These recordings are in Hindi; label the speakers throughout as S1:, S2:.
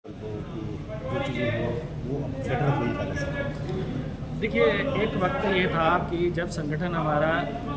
S1: देखिए, एक वक्त ये था कि जब संगठन हमारा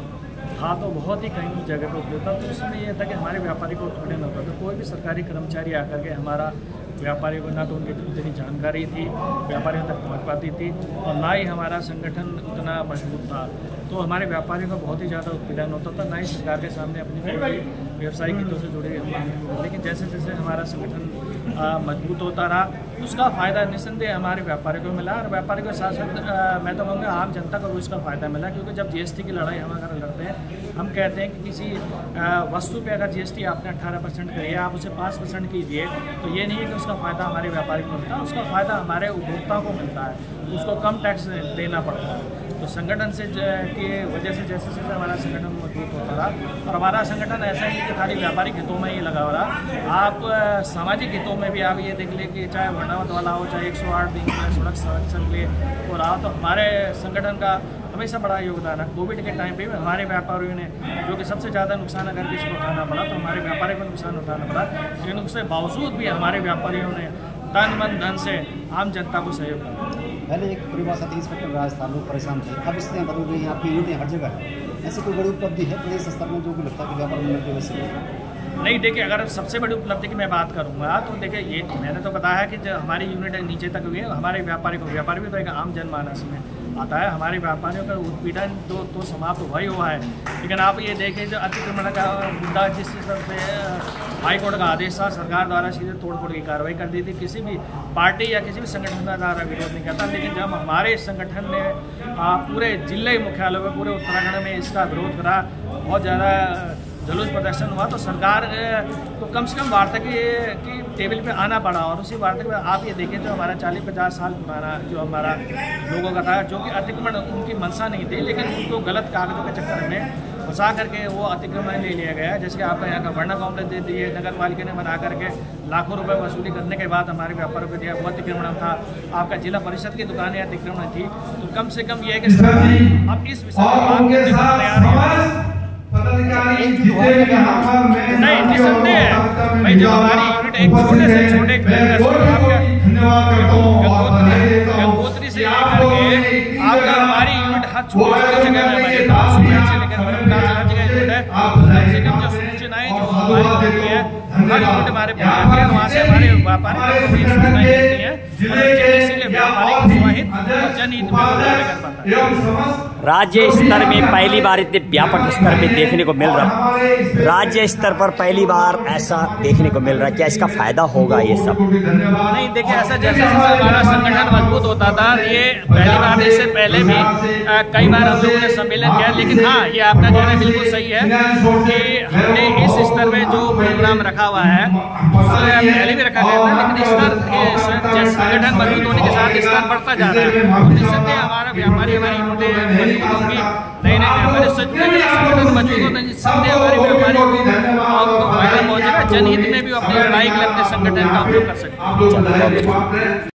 S1: था तो बहुत ही कहीं जगह पर उपलब्ध था। तो उसमें यह था कि हमारे व्यापारी को थोड़े न होता था। कोई भी सरकारी कर्मचारी आकर के हमारा व्यापारी को ना तो उनकी उतनी जानकारी थी, व्यापारियों तक पहुँच पाती थी, और ना ही हमारा संगठन उतना मजबूत था। तो हमारे व्यापारियों का बहुत ही ज़्यादा उत्पीड़न होता था, ना ही सरकार के सामने अपनी व्यवसायिक हितों से जुड़े मांगे। लेकिन जैसे जैसे हमारा संगठन मजबूत होता रहा, उसका फ़ायदा निस्संदेह हमारे व्यापारियों को मिला, और व्यापारियों के साथ साथ मैं तो कहूँगा आम जनता को भी उसका फ़ायदा मिला। क्योंकि जब जीएसटी की लड़ाई हम अगर लड़ते हैं, हम कहते हैं कि किसी वस्तु पे अगर जीएसटी आपने 18% करी है, आप उसे 5% कीजिए, तो ये नहीं है कि उसका फ़ायदा हमारे व्यापारी को मिलता है, उसका फ़ायदा हमारे उपभोक्ताओं को मिलता है, उसको कम टैक्स देना पड़ता है। तो संगठन से की वजह से जैसे जैसे हमारा संगठन मजबूत होता रहा, और हमारा संगठन ऐसा ही कि खाली व्यापारिक हितों में ही लगा हो रहा, आप सामाजिक हितों में भी आप ये देख लें कि चाहे वर्णावत वाला हो, चाहे 108 दिन का सड़क संरक्षण के हो रहा हो, तो हमारे संगठन का हमेशा बड़ा योगदान है। कोविड के टाइम पे भी हमारे व्यापारियों ने, जो कि सबसे ज़्यादा नुकसान अगर किसी को उठाना पड़ा तो हमारे व्यापारी को नुकसान उठाना पड़ा, लेकिन उसके बावजूद भी हमारे व्यापारियों ने तन मन धन से आम जनता को सहयोग किया।
S2: पहले एक परिभाषा थी, इंस्पेक्टर राज था, लोग परेशान थे, अब इससे बदल गई हैं, आपकी यूनिटें हर जगह है। ऐसी कोई बड़ी उपलब्धि है प्रदेश स्तर में जो भी लगता है कि व्यापार मंडल की वजह से?
S1: नहीं, देखिए, अगर सबसे बड़ी उपलब्धि की मैं बात करूंगा तो देखिए, ये मैंने तो बताया है कि जो हमारी यूनिट नीचे तक हुई है, हमारे व्यापारी भी तो एक आम जनमानस में आता है। हमारे व्यापारियों का उत्पीड़न तो समाप्त हुआ ही हुआ है, लेकिन आप ये देखें जो अतिक्रमण का मुद्दा, जिस तरह से हाईकोर्ट का आदेश था, सरकार द्वारा सीधे तोड़-फोड़ की कार्रवाई कर दी थी, किसी भी पार्टी या किसी भी संगठन द्वारा विरोध नहीं करता। लेकिन जब हमारे संगठन ने पूरे जिले मुख्यालय में, पूरे उत्तराखंड में इसका विरोध करा, बहुत ज़्यादा जुलूस प्रदर्शन हुआ, तो सरकार को कम से कम वार्ता की टेबल पे आना पड़ा। और उसी वार्ता में आप ये देखें तो हमारा 40-50 साल पुराना जो हमारा लोगों का था, जो कि अतिक्रमण उनकी मंशा नहीं थी, लेकिन उनको गलत कागजों के चक्कर में फंसा करके वो अतिक्रमण ले लिया गया। जैसे कि आपका यहाँ का वर्णा कॉम्प्लेक्स दे दिए, नगर पालिका ने बना करके लाखों रुपए वसूली करने के बाद हमारे व्यापारियों को दिया, वो अतिक्रमण था। आपका जिला परिषद की दुकानें अतिक्रमण थी। तो कम से कम ये है कि सरकार अब इस विषय में तैयार है। नहीं, निसंदेह है भाई, जो हमारी यूनिट एक छोटे से छोटे गंगोत्री से लेकर के आपका हमारी यूनिट हर छोटी जगह में हमारे पास से लेकर हर जगह यूनिट है। कम से कम जो सूचनाएं जो हमारी होती है, हर यूनिट हमारे पास है, वहाँ से हमारे व्यापारी को भी सूचनाएं मिलती हैं, इसीलिए व्यापारी को स्वाहित और जनहित में कर पाता है।
S3: राज्य स्तर में पहली बार इतने व्यापक स्तर पे देखने को मिल रहा है, राज्य स्तर पर पहली बार ऐसा देखने को मिल रहा है। क्या इसका फायदा होगा ये सब?
S1: नहीं, देखिए, ऐसा जैसे हमारा संगठन मजबूत होता था, ये पहली बार, इससे पहले भी कई बार हम लोगों ने सम्मेलन किया। लेकिन हाँ, ये आपका कहना बिल्कुल सही है कि हमने इस स्तर में जो प्रोग्राम रखा हुआ है, पहले भी रखा गया था, लेकिन स्तर संगठन मजबूत होने के साथ स्तर बढ़ता जा रहा है। निसंदेह हमारा व्यापारी, हमारी यूनिटें मजबूत होंगी, नए व्यापारी संगठन मजबूत होते हैं, निसंदेह हमारे व्यापारियों को फायदा पहुंचेगा। जनहित में भी अपनी लड़ाई के लिए अपने संगठन का उपयोग कर सकते हैं।